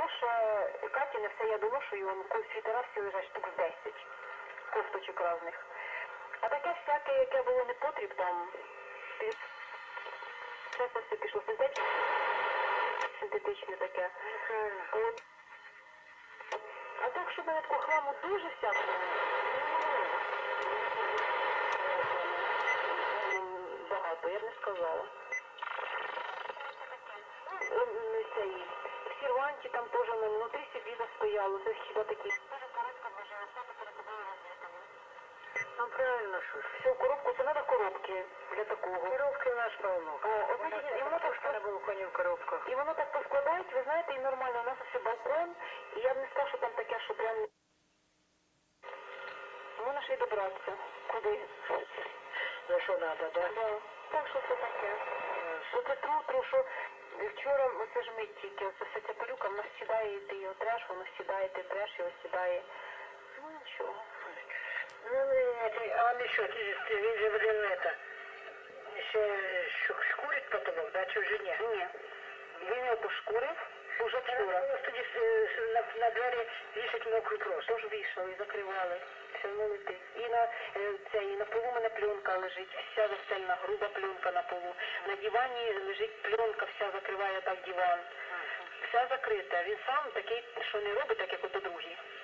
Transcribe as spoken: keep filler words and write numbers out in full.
доноша, Каті не все я доношую, он коло світера всі лежать штук з десять кофточок різних. А таке всяке, яке було не потріб, там, все це все пішло синтетичне, синтетичне таке. От. А так, щоб мене такого хламу дуже всякого, багато, я б не сказала. Цей, в серванті там теж внутрі сиділа стояло, це хіба такі. Ну правильно, що ж. Все, коробку, це треба коробки для такого. Коробки у нас полно. О, от бачите, і воно так на балконі в коробках. І воно так поскладають, ви знаєте, і нормально, у нас все балкон, і я б не сказала, що там таке, що прям... Можна ще й добратися. Куди? За що треба, так? Да? Да. Так, що це таке? Оце тру-тру, що вчора, оце ж ми тільки, оце вся ця пилюка, вона сідає, і ти його треш, воно сідає, ти треш, його сідає. Ну, нічого. Ну, нет, а он еще, ты, ты видел, блин, это, еще шкурит потолок, да, чужине? Ні. Він його пошкурив уже Вчора. вчора. Просто на, на двері вішать мокрий просто. Тож вийшли і закривали. Все одно летить. І на, е, це, і на полу в мене пленка лежить, вся застелена, груба пленка на полу. На дивані лежить пленка, вся закриває так диван. Вся закрита. Він сам такий, що не робить, так як ото другі.